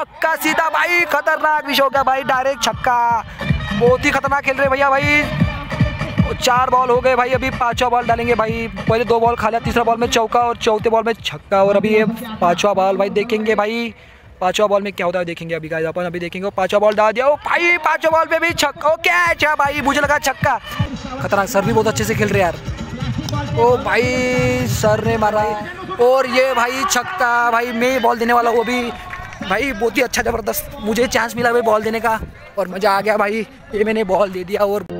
छक्का सीधा भाई, खतरनाक विश हो गया भाई, डायरेक्ट छक्का। बहुत ही खतरनाक खेल रहे भैया भाई। 4 बॉल हो गए भाई, अभी 5वां बॉल डालेंगे भाई। पहले 2 बॉल खा लिया, तीसरा बॉल में चौका और चौथे बॉल में छक्का, और अभी ये 5वां बॉल भाई देखेंगे भाई। 5वां बॉल में क्या होता है देखेंगे अभी गाइस अपन। अभी देखेंगे 5वां बॉल डाल दिया, ओ भाई 5वां बॉल पे भी छक्का। ओ कैच है भाई, मुझे लगा छक्का। खतरनाक, सर भी बहुत अच्छे से खेल रहे यार। ओ भाई सर ने मारा, और ये भाई छक्का भाई। मैं बॉल देने वाला वो भी भाई, बहुत ही अच्छा ज़बरदस्त मुझे चांस मिला भाई बॉल देने का, और मज़ा आ गया भाई। ये मैंने बॉल दे दिया। और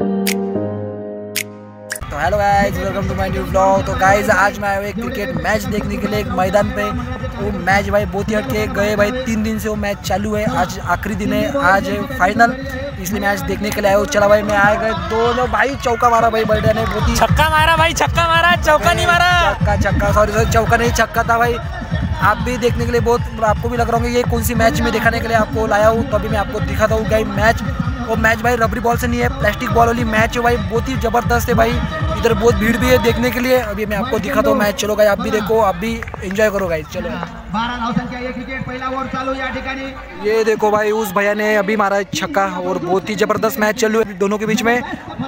तो hello guys, welcome to my new vlog. तो गाइस आज मैं आया एक क्रिकेट मैच देखने के लिए एक मैदान पे। वो मैच भाई बहुत ही हटके गए भाई, 3 दिन से वो मैच चालू है। आज आखिरी दिन है, आज फाइनल, इसलिए मैच देखने के लिए आया हूँ। चला भाई मैं आए गए, दोनों भाई चौका मारा भाई बल्डे ने, बहुत ही छक्का मारा भाई, छक्का मारा, चौका नहीं मारा। छक्का सॉरी चौका नहीं, छक्का था भाई। आप भी देखने के लिए बहुत, आपको भी लग रहा होगा ये कौन सी मैच में दिखाने के लिए आपको लाया हूँ, तो अभी मैं आपको दिखाता हूँ गाइस मैच। वो मैच भाई रबरी बॉल से नहीं है, प्लास्टिक बॉल वाली मैच है भाई, बहुत ही ज़बरदस्त है भाई। इधर बहुत भीड़ भी है देखने के लिए। अभी मैं आपको दिखाता हूँ मैच। चलो गाइस आप भी देखो, आप भी एंजॉय करो गाइस। चलो ये देखो भाई, उस भैया ने अभी मारा छक्का, और बहुत ही ज़बरदस्त मैच चालू है दोनों के बीच में।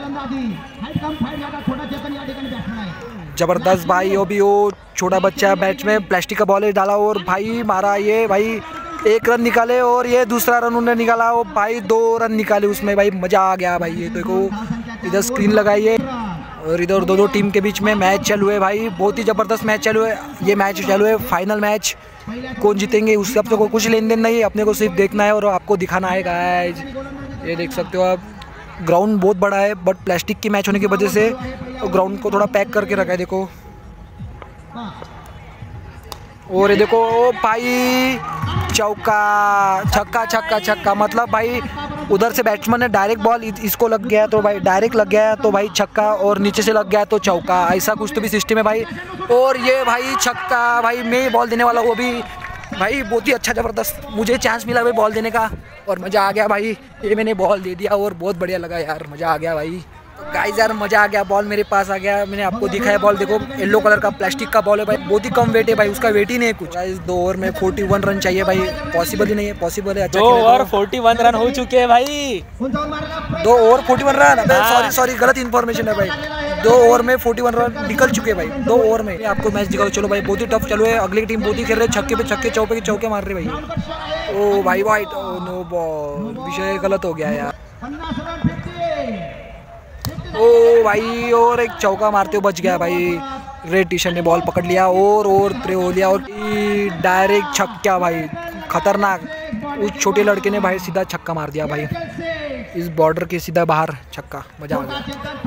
जबरदस्त भाई। वो भी वो छोटा बच्चा मैच में प्लास्टिक का बॉल डाला और भाई मारा। ये भाई 1 रन निकाले, और ये दूसरा रन उन्होंने निकाला, वो भाई 2 रन निकाले उसमें भाई। मज़ा आ गया भाई। ये देखो इधर स्क्रीन लगाइए, और इधर दोनों टीम के बीच में मैच चालू है भाई, बहुत ही ज़बरदस्त मैच चालू है। ये मैच चालू है फाइनल मैच, कौन जीतेंगे उससे अब तो कुछ लेन देन नहीं है, अपने को सिर्फ देखना है और आपको दिखाना है गाइस। ये देख सकते हो आप, ग्राउंड बहुत बड़ा है, बट प्लास्टिक की मैच होने की वजह से ग्राउंड को थोड़ा पैक करके रखा है। देखो, और ये देखो ओ भाई चौका, छक्का छक्का छक्का, मतलब भाई उधर से बैट्समैन ने डायरेक्ट बॉल इसको लग गया तो भाई डायरेक्ट लग गया तो भाई छक्का, और नीचे से लग गया तो चौका। ऐसा कुछ तो भी सिस्टम है भाई। और ये भाई छक्का भाई, मैं बॉल देने वाला वो भी भाई, बहुत ही अच्छा ज़बरदस्त मुझे चांस मिला भाई बॉल देने का, और मज़ा आ गया भाई। ये मैंने बॉल दे दिया और बहुत बढ़िया लगा यार, मज़ा आ गया भाई। गाइस यार मज़ा आ गया, बॉल मेरे पास आ गया। मैंने आपको दिखाया बॉल, देखो येलो कलर का प्लास्टिक का बॉल है भाई, बहुत ही कम वेट है भाई, उसका वेट ही नहीं है कुछ। गाइस 2 ओवर में 41 रन चाहिए भाई, पॉसिबल ही नहीं है। पॉसिबल है, अच्छा 2 ओवर 41 रन हो चुके हैं भाई। 2 ओवर 41 रन, सॉरी गलत इन्फॉर्मेशन है भाई। 2 ओवर में 41 रन निकल चुके हैं भाई, 2 ओवर में। आपको मैच दिखाओ। चलो भाई, बहुत ही टफ चालू है, अगली टीम बहुत ही खेल रहे हैं, छक्के पे छक्के, चौके के चौके मार रहे भाई। ओ भाई वाइट, ओ नो बॉल, विषय गलत हो गया यार। ओ भाई, और एक चौका मारते हुए बच गया भाई। रेड टी शर्ट ने बॉल पकड़ लिया और प्रे हो लिया, और डायरेक्ट छक्का भाई, खतरनाक। उस छोटे लड़के ने भाई सीधा छक्का मार दिया भाई, इस बॉर्डर के सीधा बाहर छक्का। मजा आ गया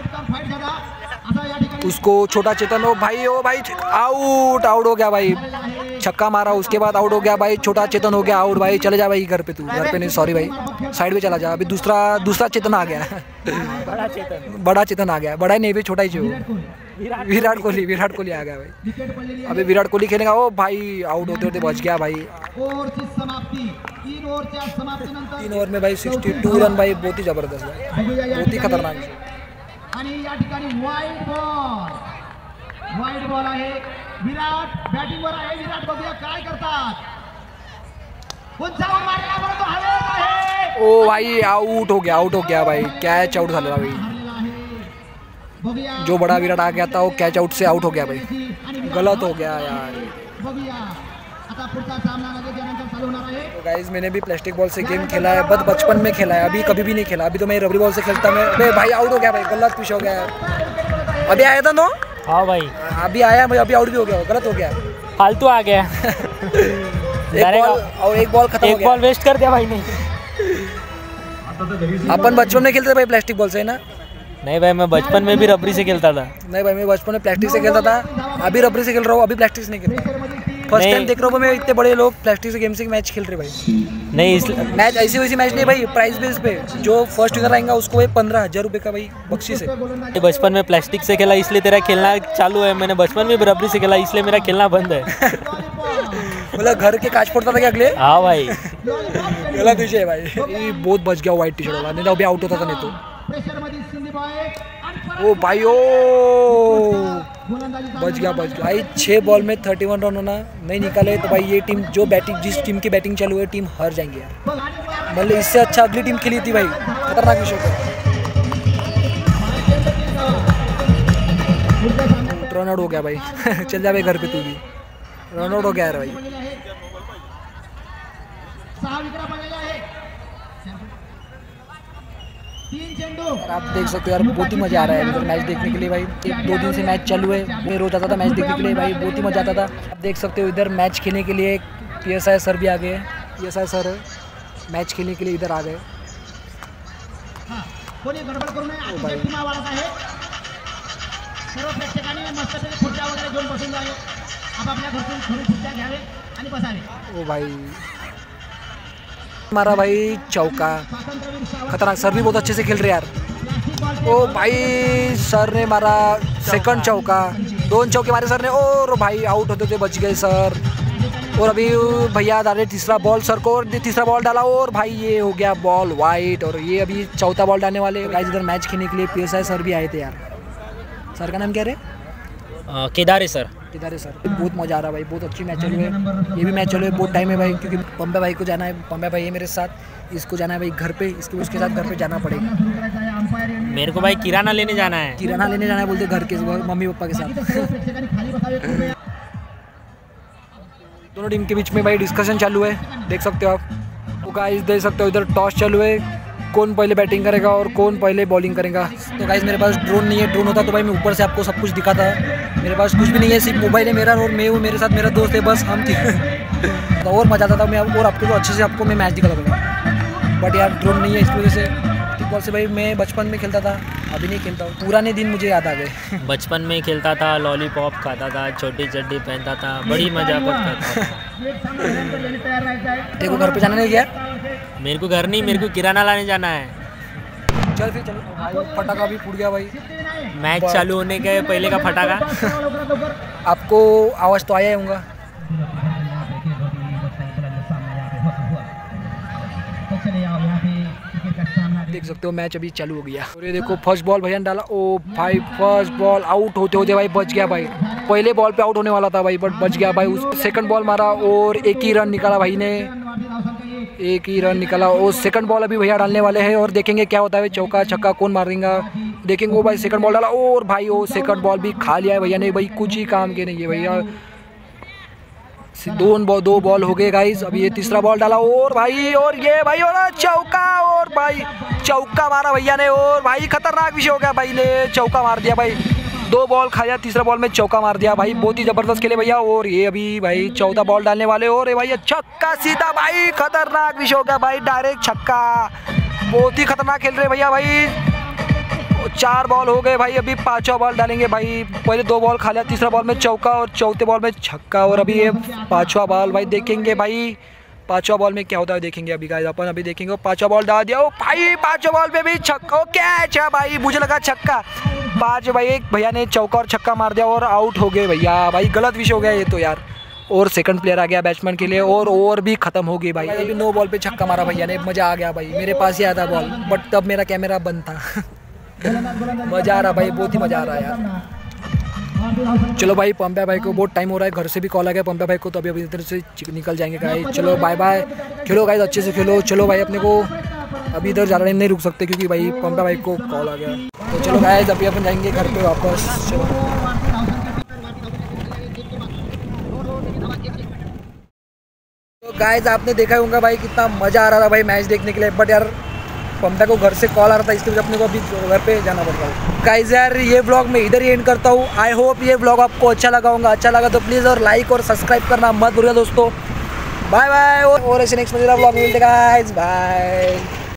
उसको। छोटा चेतन, ओ भाई आउट हो गया भाई, छक्का मारा उसके बाद आउट हो गया भाई। छोटा चेतन हो गया आउट भाई। चले जा भाई घर पे, तू घर पे नहीं, सॉरी भाई, साइड पे चला जा। अभी दूसरा चेतन आ गया, बड़ा चेतन आ गया, बड़ा नहीं भी छोटा ही जो, विराट कोहली आ गया भाई। अभी विराट कोहली खेलेगा। ओ भाई आउट होते होते बच गया भाई। 3 ओवर में भाई 62 रन भाई, बहुत ही जबरदस्त भाई, बहुत ही खतरनाक। वाईट बॉल आहे, विराट बॅटिंगवर आहे, विराट बघूया काय करतात। उंचावर मारला बरं, तो हवेत आहे। ओ भाई आउट हो गया भाई, कैच आउट झाला भाई। जो बड़ा विराट आ गया था वो कैच आउट से आउट हो गया भाई, गलत हो गया यार। तो गाइस मैंने भी प्लास्टिक बॉल से गेम खेला है, बस बचपन में खेला है, अभी कभी भी नहीं खेला। अभी तो मैं रबरी बॉल से खेलता मैं। अबे भाई आउट हो गया भाई, गलत पिच हो गया। अभी आया था नो, हाँ भाई अभी आया भाई, अभी आउट भी हो गया, गलत हो गया, फालतू आ गया। एक बॉल खत्म हो गया, एक बॉल वेस्ट कर दिया भाई ने। अपन बचपन में खेलते थे भाई प्लास्टिक बॉल से, है ना? नहीं भाई, मैं बचपन में भी रबरी से खेलता था। नहीं भाई, मैं बचपन में प्लास्टिक से खेलता था, अभी रबरी से खेल रहा हूँ, अभी प्लास्टिक से नहीं खेलता। फर्स्ट टाइम देख रहा हूँ मैं, इतने बड़े लोग प्लास्टिक से गेम से मैच खेल रहे भाई। नहीं मैच ऐसी वैसी मैच नहीं भाई, प्राइस बेस पे जो फर्स्ट विनर आएगा उसको 15,000 रुपये का भाई बख्शीश है। बचपन में प्लास्टिक से खेला इसलिए तेरा खेलना चालू है, मैंने बचपन में भी रबरी से खेला इसलिए मेरा खेलना बंद है। मतलब घर के कांच फोड़ता था क्या अगले? हाँ भाई, गलत विषय है भाई। ये बहुत बच गया व्हाइट टी शर्ट वाला, नहीं तो अभी आउट होता था नहीं तो। ओ भाई ओ बच गया भाई। 6 बॉल में 31 रन होना नहीं निकाले तो भाई ये टीम जो बैटिंग जिस टीम की बैटिंग चालू है टीम हार जाएंगे यार। मतलब इससे अच्छा अगली टीम खेली थी भाई, खतरनाक विषय का। रन आउट हो गया भाई चल जा भाई घर पे तू भी, रन आउट हो गया यार भाई। आप देख सकते हो यार बहुत ही मज़ा आ रहा है इधर मैच देखने के लिए भाई। 1-2 दिन से मैच चालू है, मैं रोज आता था मैच देखने के लिए भाई, बहुत ही मज़ा आता था। आप देख सकते हो इधर मैच खेलने के लिए PSI सर भी आ गए हैं, PSI सर है मैच खेलने के लिए इधर आ गए। ओ भाई हमारा भाई चौका, खतरनाक। सर भी बहुत अच्छे से खेल रहे यार। ओ भाई सर ने मारा सेकंड चौका, 2 चौके मारे सर ने और भाई आउट होते थे, बच गए सर। और अभी भैया डाले तीसरा बॉल सर को, और तीसरा बॉल डाला और भाई ये हो गया बॉल वाइट। और ये अभी चौथा बॉल डालने वाले गाइस। इधर मैच खेलने के लिए PSI सर भी आए थे यार। सर का नाम क्या है? केदारे सर। केदारे सर। बहुत मज़ा आ रहा है भाई, बहुत अच्छी मैच चल रही है। ये भी मैच चल रही है, बहुत टाइम है भाई, क्योंकि पंबे भाई को जाना है। पंबे भाई है मेरे साथ, इसको जाना है भाई घर पे, उसके साथ घर पे जाना पड़ेगा। मेरे को भाई किराना लेने जाना है। किराना लेने जाना है बोलते घर के मम्मी पापा के साथ। दोनों टीम के बीच में भाई डिस्कशन चालू है, देख सकते हो आप। तो गाइस देख सकते हो इधर टॉस चालू है, कौन पहले बैटिंग करेगा और कौन पहले बॉलिंग करेगा। तो गाइस मेरे पास ड्रोन नहीं है, ड्रोन होता तो भाई मैं ऊपर से आपको सब कुछ दिखाता। मेरे पास कुछ भी नहीं है, सिर्फ मोबाइल है मेरा और मैं हूँ, मेरे साथ मेरा दोस्त है, बस हम थे। तो और मज़ा आता था मैं और आपको तो अच्छे से आपको मैं मैच दिखाता था, बट यार ड्रोन नहीं है इस वजह से। फुटबॉल से भाई मैं बचपन में खेलता था, अभी नहीं खेलता हूँ। पुराने दिन मुझे याद आ गए। बचपन में खेलता था, लॉलीपॉप खाता था, छोटी चड्डी पहनता था, बड़ी मजा करता था। देखो घर पे जाना नहीं गया, मेरे को घर नहीं, मेरे को किराना लाने जाना है। चल फिर चलो भाई। फटाका भी फूट गया भाई, मैच चालू होने के पहले का फटाका। आपको आवाज़ तो आया ही होगा। देख सकते हो मैच अभी चालू हो गया। और ये देखो फर्स्ट बॉल भैया ने डाला, ओ भाई फर्स्ट बॉल आउट होते होते भाई बच गया भाई। पहले बॉल पे आउट होने वाला था भाई, बट बच गया भाई। उस सेकंड बॉल मारा और 1 ही रन निकाला भाई ने, 1 ही रन निकाला। और सेकंड बॉल अभी भैया डालने वाले हैं और देखेंगे क्या होता है, चौका छक्का कौन मारेगा देखेंगे। वो भाई सेकंड बॉल डाला और भाई वो सेकंड बॉल भी खा लिया है भैया ने भाई, कुछ ही काम के नहीं है भैया। 2 बॉल हो गए गाइस। अभी ये तीसरा बॉल डाला और भाई और ये भाई और चौका, और भाई चौका मारा भैया ने और भाई खतरनाक विषय हो गया, भाई ने चौका मार दिया भाई। 2 बॉल खाया, तीसरा बॉल में चौका मार दिया भाई, बहुत ही जबरदस्त खेले भैया। और ये अभी भाई चौथा बॉल डालने वाले और ये भाई छक्का सीधा भाई, खतरनाक विषय हो गया भाई, डायरेक्ट छक्का। बहुत ही खतरनाक खेल रहे भैया भाई। 4 बॉल हो गए भाई, अभी 5वां बॉल डालेंगे भाई। पहले 2 बॉल खा लिया, तीसरा बॉल में चौका और चौथे बॉल में छक्का। और अभी ये 5वां बॉल भाई देखेंगे भाई, 5वां बॉल में क्या होता है देखेंगे अभी गाइस अपन। अभी देखेंगे 5वां बॉल डाल दिया, ओ भाई 5वां बॉल पे भी छक्का, कैच है भाई, मुझे लगा छक्का। 5 भाई एक भैया ने चौका और छक्का मार दिया और आउट हो गए भैया भाई, गलत विषय हो गया ये तो यार। और सेकंड प्लेयर आ गया बैट्समैन के लिए और ओवर भी खत्म हो गई भाई। अभी 9 बॉल पे छक्का मारा भैया ने, मजा आ गया भाई। मेरे पास ही आया था बॉल, बट तब मेरा कैमरा बंद था। मजा आ रहा भाई, बहुत ही मजा आ रहा है यार। चलो भाई पंपे भाई को बहुत टाइम हो रहा है, घर से भी कॉल आ गया पंपे भाई को, तो अभी इधर से निकल जाएंगे गाइस। चलो बाय बाय, खेलो गाइस अच्छे से खेलो। चलो भाई अपने को अभी इधर ज़्यादा नहीं रुक सकते क्योंकि भाई पंपे भाई को कॉल आ गया। तो चलो गाइस अभी अपन जाएंगे घर पे वापस। चलो तो गाइस आपने देखा होगा भाई कितना मज़ा आ रहा था भाई मैच देखने के लिए, बट यार पंपे को घर से कॉल आ रहा था, इसके वजह अपने को अभी घर पे जाना पड़ता है। गाइस यार ये व्लॉग मैं इधर ही एंड करता हूँ। आई होप ये व्लॉग आपको अच्छा लगा होगा, अच्छा लगा तो प्लीज़ और लाइक और सब्सक्राइब करना मत भूलिएगा दोस्तों। बाय बाय, और ऐसे नेक्स्ट मजेदार व्लॉग मिलते गाइस, बाय।